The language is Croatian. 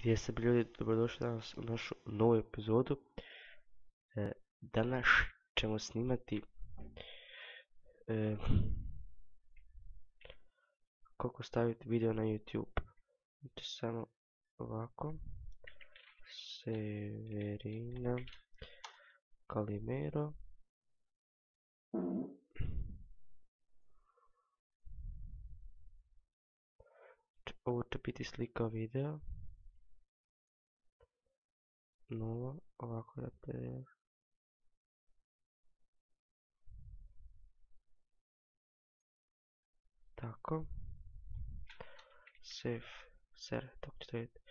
Jeste bi ljudi, dobrodošli danas u našu novu epizodu. Danas ćemo snimati kako staviti video na YouTube. Znači samo ovako. Severina, Calimero. Ovo će biti slika videa. Novo, ovako da te... Tako. Save, ser, tako će to vidjeti.